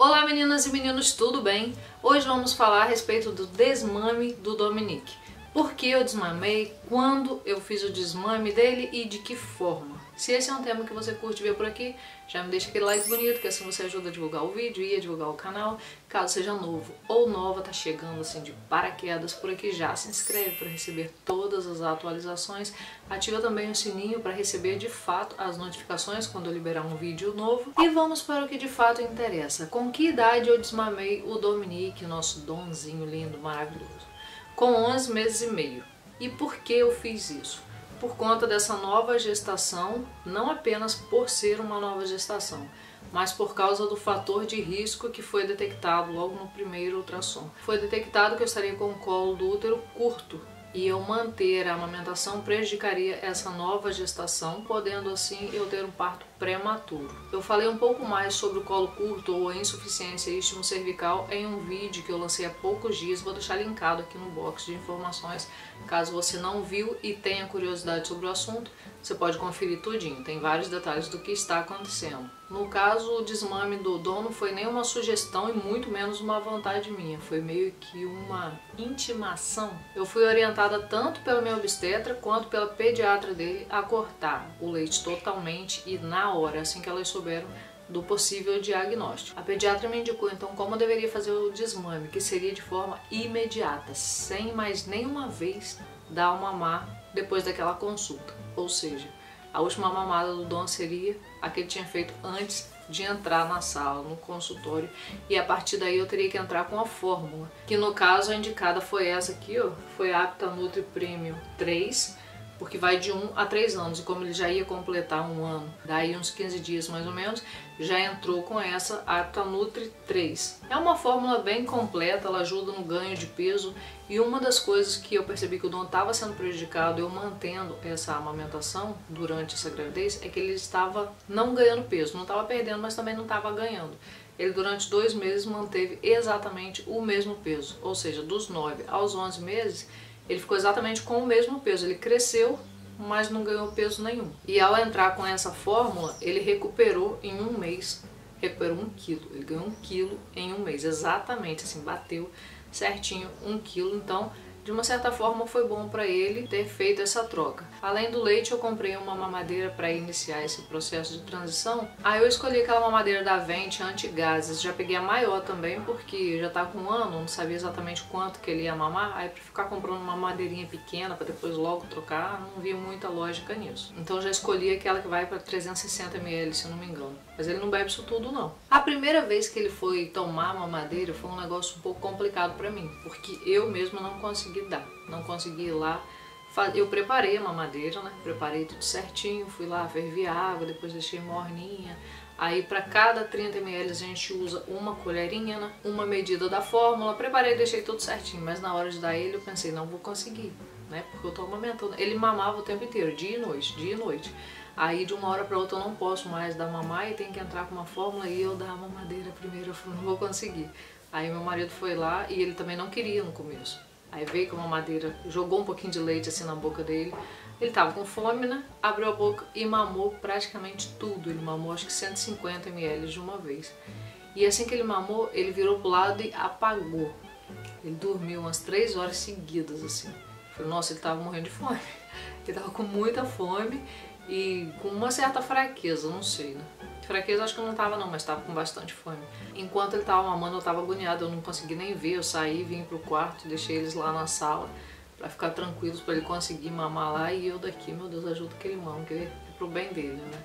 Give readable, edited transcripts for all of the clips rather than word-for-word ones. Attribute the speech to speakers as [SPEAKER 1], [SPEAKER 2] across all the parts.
[SPEAKER 1] Olá meninas e meninos, tudo bem? Hoje vamos falar a respeito do desmame do Dominique. Por que eu desmamei, quando eu fiz o desmame dele e de que forma. Se esse é um tema que você curte ver por aqui, já me deixa aquele like bonito, que assim você ajuda a divulgar o vídeo e a divulgar o canal. Caso seja novo ou nova, tá chegando assim de paraquedas por aqui, já se inscreve para receber todas as atualizações. Ativa também o sininho para receber de fato as notificações quando eu liberar um vídeo novo. E vamos para o que de fato interessa. Com que idade eu desmamei o Dominique, nosso donzinho lindo, maravilhoso? Com 11 meses e meio. E por que eu fiz isso? Por conta dessa nova gestação, não apenas por ser uma nova gestação, mas por causa do fator de risco que foi detectado logo no primeiro ultrassom. Foi detectado que eu estaria com o colo do útero curto e eu manter a amamentação prejudicaria essa nova gestação, podendo assim eu ter um parto prematuro. Eu falei um pouco mais sobre o colo curto ou a insuficiência istmo cervical em um vídeo que eu lancei há poucos dias, vou deixar linkado aqui no box de informações. Caso você não viu e tenha curiosidade sobre o assunto, você pode conferir tudinho, tem vários detalhes do que está acontecendo. No caso, o desmame do Dom não foi nem uma sugestão e muito menos uma vontade minha, foi meio que uma intimação. Eu fui orientada tanto pela minha obstetra quanto pela pediatra dele a cortar o leite totalmente e na hora, assim que elas souberam do possível diagnóstico. A pediatra me indicou então como eu deveria fazer o desmame, que seria de forma imediata, sem mais nenhuma vez dar uma mamar depois daquela consulta. Ou seja, a última mamada do Dom seria a que ele tinha feito antes de entrar na sala, no consultório, e a partir daí eu teria que entrar com a fórmula, que no caso a indicada foi essa aqui, ó, foi a Aptanutri Premium 3, porque vai de 1 a 3 anos, e como ele já ia completar um ano, daí uns 15 dias mais ou menos, já entrou com essa Aptanutri 3. É uma fórmula bem completa, ela ajuda no ganho de peso, e uma das coisas que eu percebi que o Dom estava sendo prejudicado, eu mantendo essa amamentação durante essa gravidez, é que ele estava não ganhando peso, não estava perdendo, mas também não estava ganhando. Ele durante 2 meses manteve exatamente o mesmo peso, ou seja, dos 9 aos 11 meses, ele ficou exatamente com o mesmo peso, ele cresceu, mas não ganhou peso nenhum. E ao entrar com essa fórmula, ele recuperou em um mês, recuperou 1 quilo, ele ganhou 1 quilo em um mês, exatamente, assim, bateu certinho 1 quilo, então de uma certa forma foi bom para ele ter feito essa troca. Além do leite, eu comprei uma mamadeira para iniciar esse processo de transição. Aí eu escolhi aquela mamadeira da Vente anti-gases, já peguei a maior também porque já tá com 1 ano, não sabia exatamente quanto que ele ia mamar, aí para ficar comprando uma mamadeirinha pequena para depois logo trocar, não vi muita lógica nisso. Então já escolhi aquela que vai para 360 ml, se eu não me engano. Mas ele não bebe isso tudo não. A primeira vez que ele foi tomar a mamadeira foi um negócio um pouco complicado para mim, porque eu mesma não consegui dar, não consegui ir lá. Eu preparei a mamadeira, né? Preparei tudo certinho, fui lá, fervi a água, depois deixei morninha. Aí para cada 30 ml a gente usa uma colherinha, né? Uma medida da fórmula. Preparei, deixei tudo certinho, mas na hora de dar ele eu pensei, não vou conseguir, né? Porque eu tô amamentando. Ele mamava o tempo inteiro, dia e noite, dia e noite. Aí de uma hora para outra eu não posso mais dar mamar e tem que entrar com uma fórmula e eu dar a mamadeira primeiro, eu falei, não vou conseguir. Aí meu marido foi lá e ele também não queria no começo. Aí veio com uma mamadeira, jogou um pouquinho de leite assim na boca dele. Ele tava com fome, né? Abriu a boca e mamou praticamente tudo. Ele mamou acho que 150 ml de uma vez. E assim que ele mamou, ele virou pro lado e apagou. Ele dormiu umas 3 horas seguidas assim. Eu falei, nossa, ele tava morrendo de fome. Ele tava com muita fome e com uma certa fraqueza, não sei, né? Fraqueza acho que não tava não, mas tava com bastante fome. Enquanto ele tava mamando, eu tava agoniada, eu não consegui nem ver, eu saí, vim pro quarto, deixei eles lá na sala pra ficar tranquilos, pra ele conseguir mamar lá e eu daqui, meu Deus, ajuda que ele mama, que é pro bem dele, né?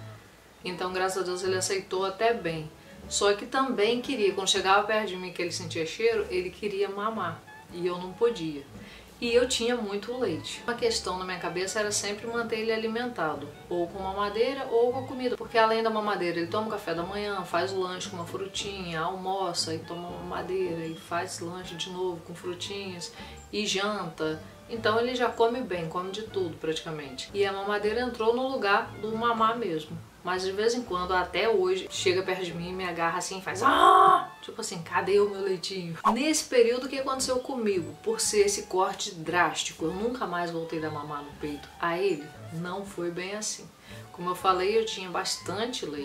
[SPEAKER 1] Então, graças a Deus, ele aceitou até bem. Só que também queria, quando chegava perto de mim que ele sentia cheiro, ele queria mamar e eu não podia. E eu tinha muito leite. Uma questão na minha cabeça era sempre manter ele alimentado, ou com mamadeira ou com comida, porque além da mamadeira ele toma café da manhã, faz o lanche com uma frutinha, almoça e toma mamadeira e faz lanche de novo com frutinhas e janta. Então ele já come bem, come de tudo praticamente. E a mamadeira entrou no lugar do mamar mesmo. Mas de vez em quando, até hoje, chega perto de mim e me agarra assim e faz ah! Tipo assim, cadê o meu leitinho? Nesse período, o que aconteceu comigo? Por ser esse corte drástico, eu nunca mais voltei a mamar no peito. A ele, não foi bem assim. Como eu falei, eu tinha bastante leite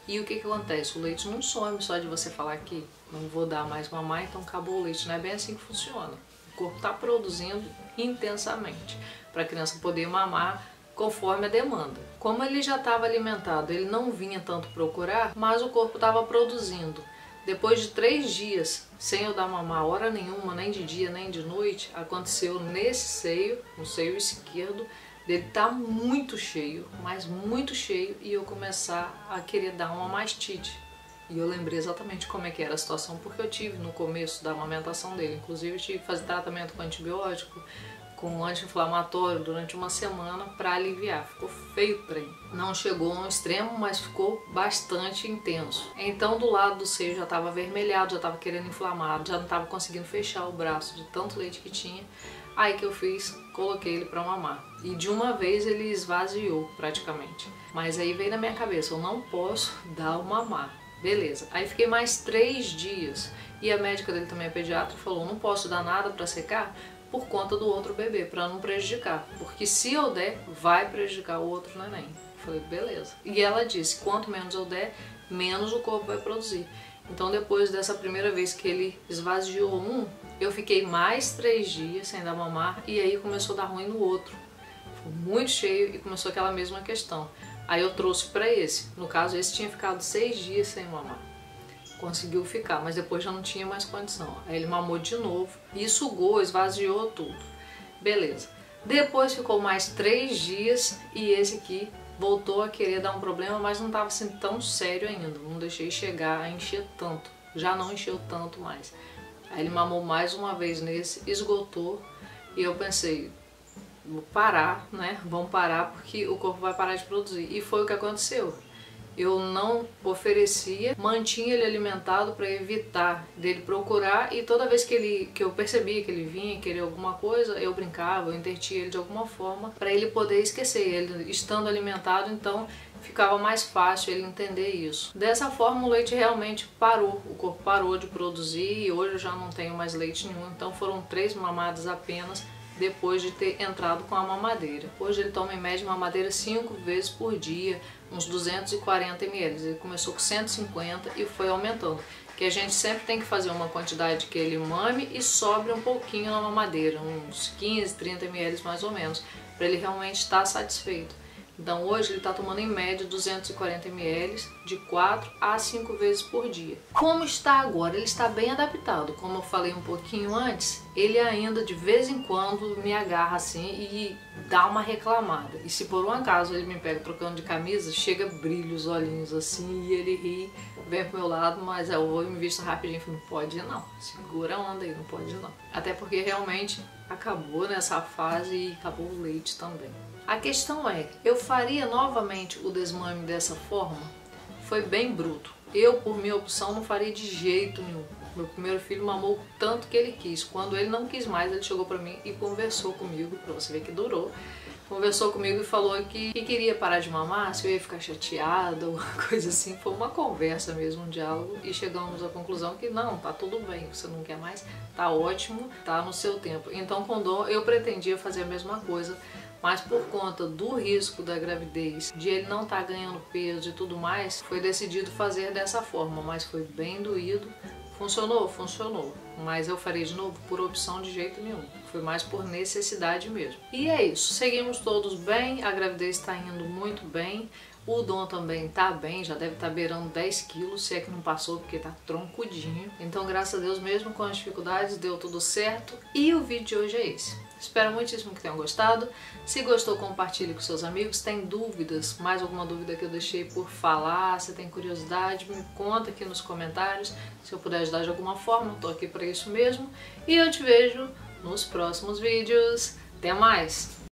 [SPEAKER 1] E o que acontece? O leite não some só de você falar que não vou dar mais mamar, então acabou o leite. Não é bem assim que funciona. O corpo está produzindo intensamente para a criança poder mamar conforme a demanda. Como ele já estava alimentado, ele não vinha tanto procurar, mas o corpo estava produzindo. Depois de 3 dias, sem eu dar mamar hora nenhuma, nem de dia, nem de noite, aconteceu nesse seio, no seio esquerdo, dele tá muito cheio, mas muito cheio, e eu começar a querer dar uma mastite. E eu lembrei exatamente como é que era a situação, porque eu tive no começo da amamentação dele. Inclusive eu tive que fazer tratamento com antibiótico, com anti-inflamatório durante uma semana para aliviar. Ficou feio o trem. Não chegou a um extremo, mas ficou bastante intenso. Então do lado do seio já estava avermelhado, já estava querendo inflamar, já não estava conseguindo fechar o braço de tanto leite que tinha. Aí que eu fiz, coloquei ele para mamar. E de uma vez ele esvaziou praticamente. Mas aí veio na minha cabeça, eu não posso dar o mamar. Beleza. Aí fiquei mais 3 dias. E a médica dele também é pediatra, falou, não posso dar nada para secar por conta do outro bebê, para não prejudicar. Porque se eu der, vai prejudicar o outro neném. Eu falei, beleza. E ela disse, quanto menos eu der, menos o corpo vai produzir. Então depois dessa primeira vez que ele esvaziou eu fiquei mais 3 dias sem dar mamar e aí começou a dar ruim no outro. Ficou muito cheio e começou aquela mesma questão. Aí eu trouxe para esse. No caso, esse tinha ficado 6 dias sem mamar. Conseguiu ficar, mas depois já não tinha mais condição. Aí ele mamou de novo e sugou, esvaziou tudo. Beleza. Depois ficou mais 3 dias e esse aqui voltou a querer dar um problema, mas não estava assim tão sério ainda. Não deixei chegar a encher tanto. Já não encheu tanto mais. Aí ele mamou mais uma vez nesse, esgotou e eu pensei, vou parar, né? Vamos parar porque o corpo vai parar de produzir. E foi o que aconteceu. Eu não oferecia, mantinha ele alimentado para evitar dele procurar e toda vez que eu percebia que ele vinha querer alguma coisa, eu brincava, eu intertia ele de alguma forma para ele poder esquecer. Ele estando alimentado, então ficava mais fácil ele entender isso. Dessa forma o leite realmente parou, o corpo parou de produzir e hoje eu já não tenho mais leite nenhum, então foram 3 mamadas apenas depois de ter entrado com a mamadeira. Hoje ele toma em média mamadeira 5 vezes por dia, uns 240 ml. Ele começou com 150 e foi aumentando. Que a gente sempre tem que fazer uma quantidade que ele mame e sobre um pouquinho na mamadeira, uns 15, 30 ml mais ou menos, para ele realmente estar satisfeito. Então hoje ele está tomando em média 240 ml de 4 a 5 vezes por dia. Como está agora? Ele está bem adaptado. Como eu falei um pouquinho antes, ele ainda de vez em quando me agarra assim e dá uma reclamada. E se por um acaso ele me pega trocando de camisa, chega brilha os olhinhos assim e ele ri, vem pro meu lado, mas eu vou e me visto rapidinho e falo, não pode ir não, segura a onda aí, não pode ir não. Até porque realmente acabou nessa fase e acabou o leite também. A questão é, eu faria novamente o desmame dessa forma? Foi bem bruto. Eu, por minha opção, não faria de jeito nenhum. Meu primeiro filho mamou o tanto que ele quis. Quando ele não quis mais, ele chegou pra mim e conversou comigo, pra você ver que durou. Conversou comigo e falou que queria parar de mamar, se eu ia ficar chateada, alguma coisa assim. Foi uma conversa mesmo, um diálogo, e chegamos à conclusão que não, tá tudo bem, você não quer mais, tá ótimo, tá no seu tempo. Então com Dom eu pretendia fazer a mesma coisa, mas por conta do risco da gravidez, de ele não estar ganhando peso e tudo mais, foi decidido fazer dessa forma, mas foi bem doído. Funcionou? Funcionou. Mas eu farei de novo por opção de jeito nenhum. Foi mais por necessidade mesmo. E é isso. Seguimos todos bem. A gravidez está indo muito bem. O Dom também está bem. Já deve estar beirando 10 quilos. Se é que não passou porque está troncudinho. Então, graças a Deus, mesmo com as dificuldades, deu tudo certo. E o vídeo de hoje é esse. Espero muitíssimo que tenham gostado. Se gostou, compartilhe com seus amigos. Tem dúvidas, mais alguma dúvida que eu deixei por falar, se tem curiosidade, me conta aqui nos comentários. Se eu puder ajudar de alguma forma, estou aqui para isso mesmo. E eu te vejo nos próximos vídeos. Até mais!